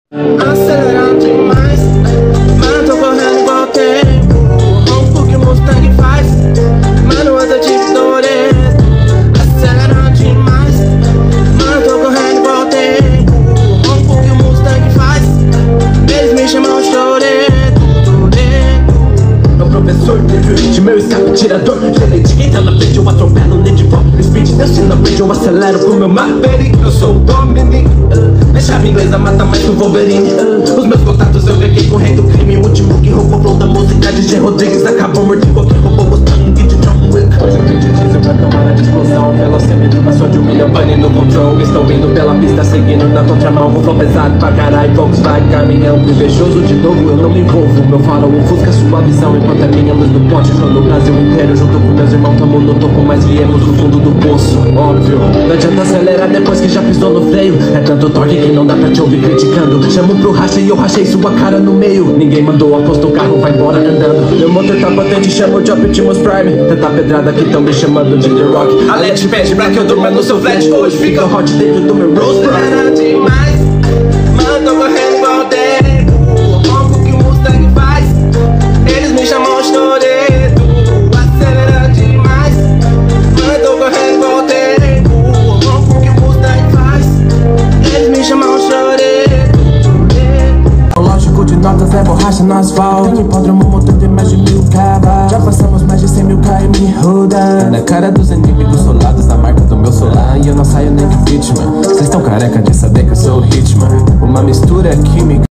Acelerando demais, mano, tô correndo igual tempo. Ronco que o Mustang faz, mano, anda de Toretto. Acelerando demais, mano, tô correndo igual tempo. Ronco que o Mustang faz, eles me chamam de Toretto. Meu professor teve o hit, meu escape tirador. Gelei de quem tá na frente, eu atropelo nem de pop. No speed, Deus na frente, eu acelero com meu Maverick. Eu sou o Dominic, minha chave inglesa mata mais que o Wolverine. Os meus contatos eu peguei com o rei do crime. O último que roubou flow da música, DJ Rodrigues. Acabou morto igual que roubou o sangue de John Wick. Hoje eu tenho diesel pra câmara de explosão. Velocímetro passou de 1 milhão, pane no control. Estou indo pela pista, seguindo na contramão. Com flow pesado pra caralho, Volkswagen, caminhão. Invejoso de novo, eu não me envolvo. Meu farol ofusca sua visão, enquanto a minha luz do ponte no Brasil inteiro. Junto com meus irmãos, tamo no topo, mas viemos do fundo do poço. Óbvio, não adianta acelerar depois que já pisou no freio. É tanto torque que não dá pra te ouvir criticando. Chamo pro racha e eu rachei sua cara no meio. Ninguém mandou, aposto o carro vai embora andando. Meu motor tá potente, chamo de Optimus Prime. Tanta pedrada que tão me chamando de The Rock. A LED pede pra que eu durma no seu flat. Hoje fica hot dentro do meu Rolls Royce. Acelerando demais, mano, tô correndo igual tempo. Ronco que o Mustang faz, eles me chamam de Toretto. Acelerando demais, mano, tô correndo igual tempo. Ronco que o Mustang faz, eles me chamam de Toretto. O lógico de notas é borracha no asfalto. Tem hipódromo, motor de mais de 1000 cavalos. Já passamos mais de 100.000 km rodando. Na cara dos inimigos solados, a marca do meu solar. E eu não saio nem de vítima. Vocês estão careca de saber que eu sou o Hitman. Uma mistura química